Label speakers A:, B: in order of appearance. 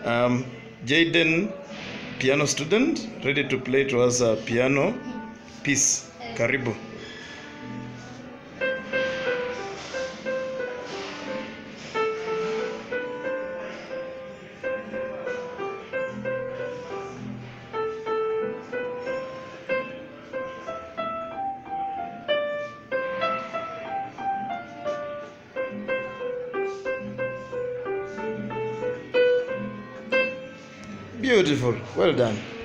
A: Jayden, piano student, ready to play to us a piano piece. Karibu. Beautiful. Well done.